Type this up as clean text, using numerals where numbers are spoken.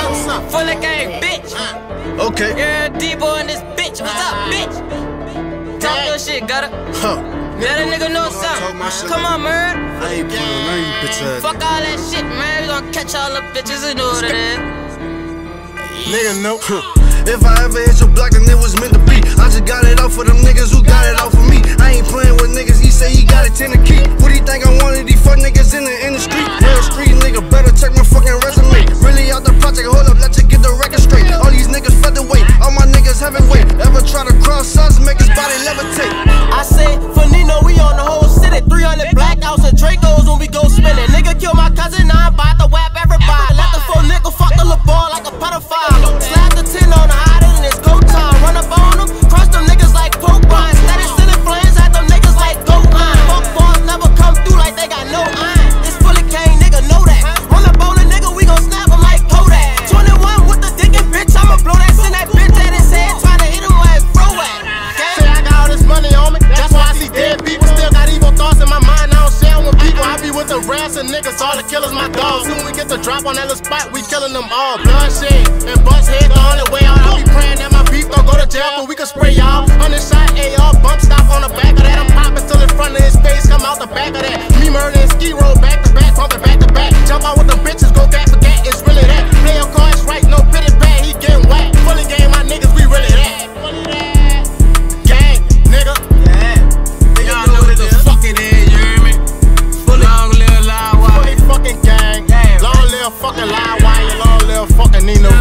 Fully gang, bitch. Okay. Yeah, D-boy in this bitch. What's up, bitch? Talk your shit, gotta. Let a nigga know something. Come on, man. I ain't playing on you, bitch ass. Fuck all that shit, man. We gon' catch all the bitches and know what it is. Nigga, no. If I ever hit your block, then it was meant to be. I just got it off for them niggas who got it off for me. I ain't playing with niggas, he say he got it 10 to keep. What he think I wanted, these fuck niggas in the industry? Real street nigga, better check my fucking resume. Really out the project, hold up, let's get the record straight. All these niggas featherweight, all my niggas heavyweight. Ever try to cross us, make his body levitate. I say, for Nino, we on the whole city. 300 blackouts and Dracos when we go spinning. Nigga kill my cousin, now I'm about to whap everybody. Let the full nigga fuck the little boy like a pedophile. Slap the 10 on the hot and it's go time. Run up on them, crush them niggas like coke wine. Steady sending flames at them niggas like goat iron. Fuck balls never come through like they got no iron. It's fully cane, nigga, know that. Run up on a nigga, we gon' snap him like Kodak. 21 with the dick and bitch, I'ma blow that, send that bitch at his head, tryna hit him where his bro at. Say I got all this money on me, that's why I see dead people. Still got evil thoughts in my mind, I don't share with people. I be with the rats and niggas, all the killers my dogs. Soon we get the drop on that little spot, we killing them all. Bloodshed and bust head the only way out. I be praying that my beef don't go to jail, but we can spray y'all. 100 shot AR, bump stop on the back of that. I'm popping till in front of his face, come out the back of that. Me murdering ski roll back to back, pumping back to back. Jump out with the bitches, go back for that, it's really that. Play your cards right, no pity bad, he getting whacked. Fully game, my niggas, we really that. Gang, nigga. Y'all know what the fuck it is, you hear me? Long live live wire. Fully fucking gang. Long live fucking live wire, long live fucking Nino.